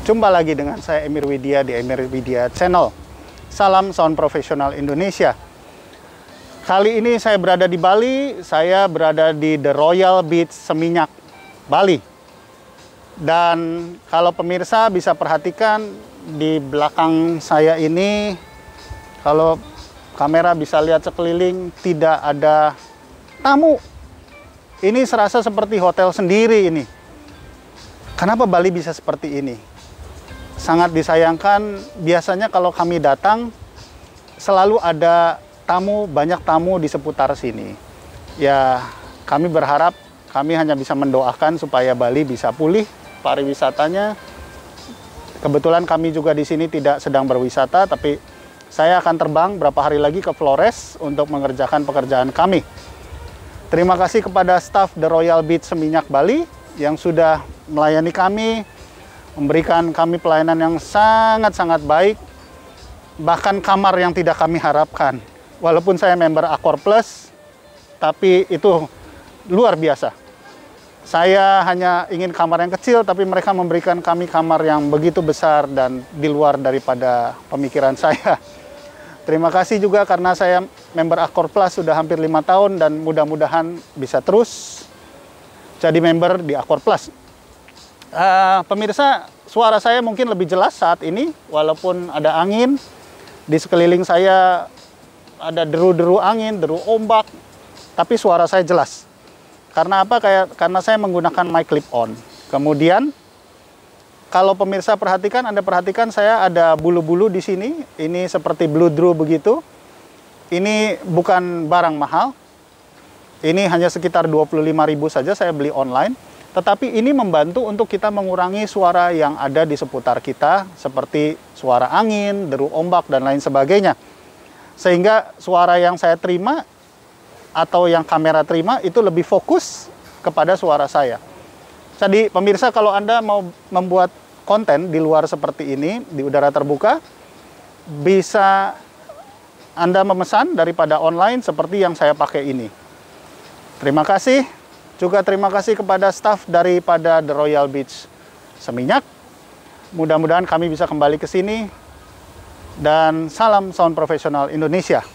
Jumpa lagi dengan saya Emir Widya di Emir Widya Channel. Salam sound profesional Indonesia. Kali ini saya berada di Bali, saya berada di The Royal Beach Seminyak, Bali. Dan kalau pemirsa bisa perhatikan di belakang saya ini, kalau kamera bisa lihat sekeliling, tidak ada tamu. Ini serasa seperti hotel sendiri ini. Kenapa Bali bisa seperti ini? Sangat disayangkan, biasanya kalau kami datang, selalu ada tamu, banyak tamu di seputar sini. Ya, kami berharap, kami hanya bisa mendoakan supaya Bali bisa pulih pariwisatanya. Kebetulan kami juga di sini tidak sedang berwisata, tapi saya akan terbang berapa hari lagi ke Flores untuk mengerjakan pekerjaan kami. Terima kasih kepada staf The Royal Beach Seminyak Bali yang sudah melayani kami, memberikan kami pelayanan yang sangat-sangat baik, bahkan kamar yang tidak kami harapkan. Walaupun saya member Accor Plus, tapi itu luar biasa. Saya hanya ingin kamar yang kecil, tapi mereka memberikan kami kamar yang begitu besar dan di luar daripada pemikiran saya. Terima kasih juga karena saya member Accor Plus sudah hampir 5 tahun dan mudah-mudahan bisa terus jadi member di Accor Plus. Pemirsa, suara saya mungkin lebih jelas saat ini, walaupun ada angin. Di sekeliling saya ada deru-deru angin, deru ombak, tapi suara saya jelas. Karena apa? Karena saya menggunakan mic clip-on. Kemudian, kalau pemirsa perhatikan, Anda perhatikan saya ada bulu-bulu di sini. Ini seperti bloodrow begitu. Ini bukan barang mahal. Ini hanya sekitar 25.000 saja saya beli online. Tetapi ini membantu untuk kita mengurangi suara yang ada di seputar kita, seperti suara angin, deru ombak, dan lain sebagainya. Sehingga suara yang saya terima atau yang kamera terima itu lebih fokus kepada suara saya. Jadi pemirsa, kalau Anda mau membuat konten di luar seperti ini, di udara terbuka, bisa Anda memesan daripada online seperti yang saya pakai ini. Terima kasih. Juga terima kasih kepada staf daripada The Royal Beach Seminyak. Mudah-mudahan kami bisa kembali ke sini. Dan salam sound profesional Indonesia.